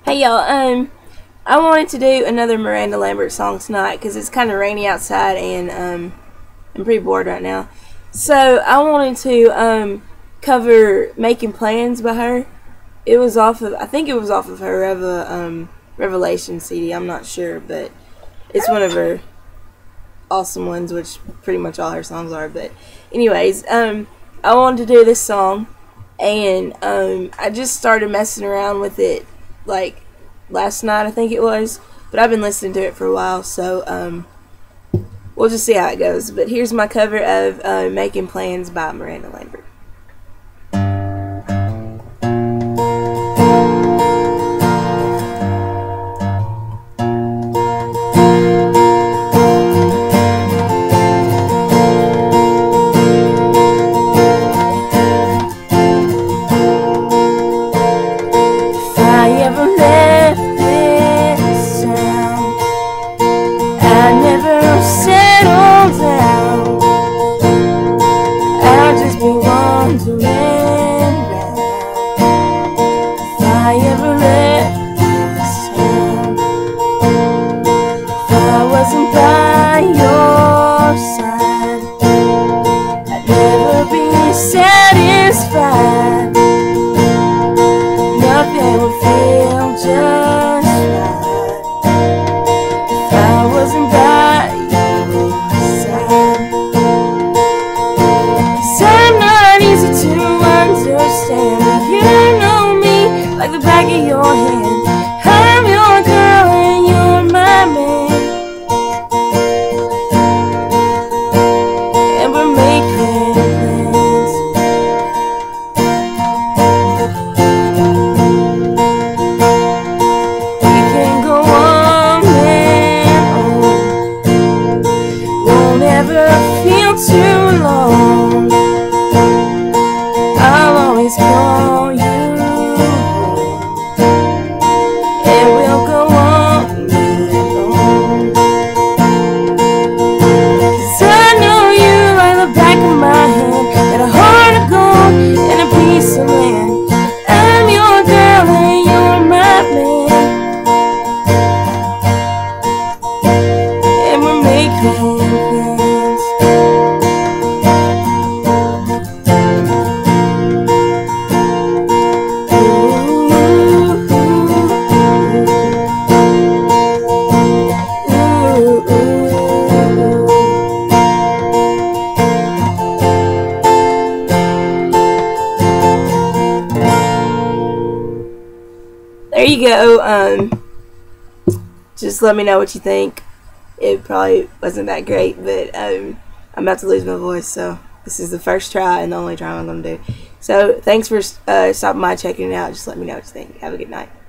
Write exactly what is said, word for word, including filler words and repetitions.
Hey y'all, um, I wanted to do another Miranda Lambert song tonight because it's kind of rainy outside and um, I'm pretty bored right now. So I wanted to um, cover "Making Plans" by her. It was off of, I think it was off of her Reva, um, Revelation C D. I'm not sure, but it's one of her awesome ones, which pretty much all her songs are. But anyways, um, I wanted to do this song, and um, I just started messing around with it like last night, I think it was, but I've been listening to it for a while, so um, we'll just see how it goes. But here's my cover of uh, "Making Plans" by Miranda Lambert. By your side, I'd never be satisfied. Nothing would feel just right if I wasn't by your side. 'Cause I'm not easy to understand, but you know me like the back of your hand. I'm your girl and you're my man. Too long, I'll always call you home, and we'll go on and on. 'Cause I know you like the back of my hand, got a heart of gold and a piece of land. I'm your girl and you're my man, and we're making plans. There you go. Um, just let me know what you think. It probably wasn't that great, but um, I'm about to lose my voice, so this is the first try and the only try I'm going to do. So thanks for uh, stopping by, checking it out. Just let me know what you think. Have a good night.